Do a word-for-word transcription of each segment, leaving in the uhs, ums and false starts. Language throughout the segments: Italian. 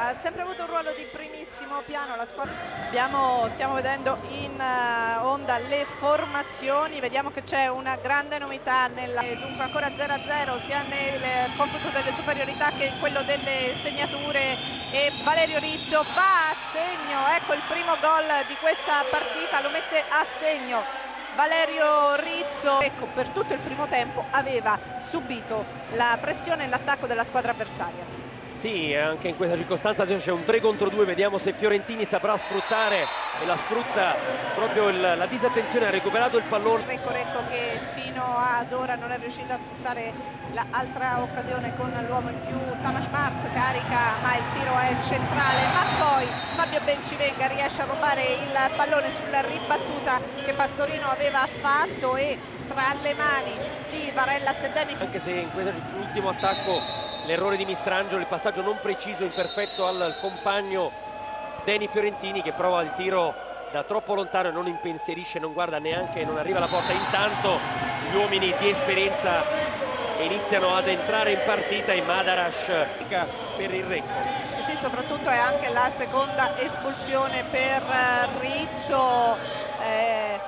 ha sempre avuto un ruolo di primissimo piano la squadra. Abbiamo, stiamo vedendo in uh, onda le formazioni, vediamo che c'è una grande novità nella, dunque ancora zero a zero sia nel computo delle superiorità che in quello delle segnature, e Valerio Rizzo va a segno, ecco il primo gol di questa partita, lo mette a segno Valerio Rizzo. Ecco, per tutto il primo tempo aveva subito la pressione e l'attacco della squadra avversaria. Sì, anche in questa circostanza c'è un tre contro due, vediamo se Fiorentini saprà sfruttare, e la sfrutta proprio il, la disattenzione, ha recuperato il pallone. Recco Recco che fino ad ora non è riuscita a sfruttare l'altra occasione con l'uomo in più. Tamas Marz carica, ma il tiro è centrale, ma poi Fabio Bencivenga riesce a rubare il pallone sulla ribattuta che Pastorino aveva fatto, e tra le mani di Varela Sedeni. Anche se in quest'ultimo attacco l'errore di Mistrangelo, il passaggio non preciso, imperfetto al compagno Deni Fiorentini, che prova il tiro da troppo lontano e non impensierisce, non guarda neanche, non arriva alla porta. Intanto gli uomini di esperienza iniziano ad entrare in partita e Madarash per il Recco. Sì, soprattutto è anche la seconda espulsione per Rizzo, eh,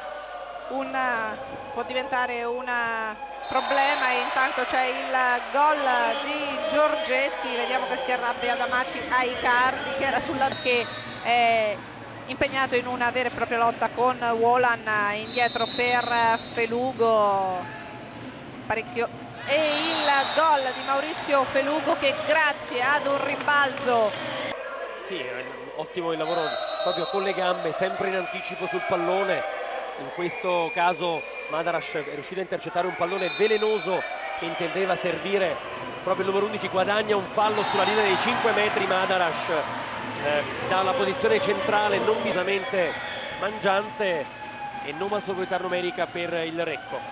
una, può diventare un problema, e intanto c'è il gol di Giorgetti, vediamo che si arrabbia davanti a Icardi che era sulla, che è impegnato in una vera e propria lotta con Wolan, indietro per Felugo, parecchio, e il gol di Maurizio Felugo che grazie ad un rimbalzo, sì, ottimo il lavoro proprio con le gambe, sempre in anticipo sul pallone. In questo caso Madarash è riuscito a intercettare un pallone velenoso che intendeva servire proprio il numero undici, guadagna un fallo sulla linea dei cinque metri. Madarash eh, dalla posizione centrale non visamente mangiante, e Noma superiorità numerica per il Recco.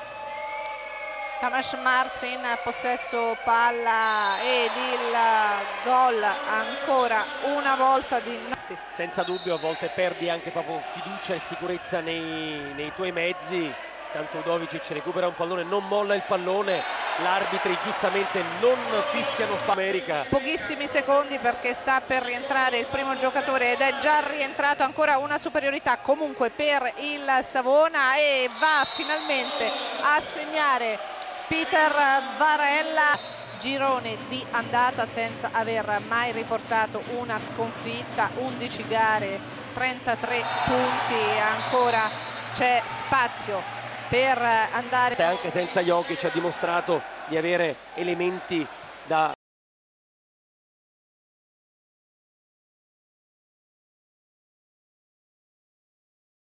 Tamas Marz in possesso palla ed il gol ancora una volta di Nasti. Senza dubbio, a volte perdi anche proprio fiducia e sicurezza nei, nei tuoi mezzi. Tanto Udovicic recupera un pallone, non molla il pallone, l'arbitri giustamente non fischiano America. Pochissimi secondi perché sta per rientrare il primo giocatore, ed è già rientrato. Ancora una superiorità comunque per il Savona, e va finalmente a segnare Peter Varela. Girone di andata senza aver mai riportato una sconfitta, undici gare, trentatré punti, ancora c'è spazio per andare. Anche senza Jokic ha dimostrato di avere elementi da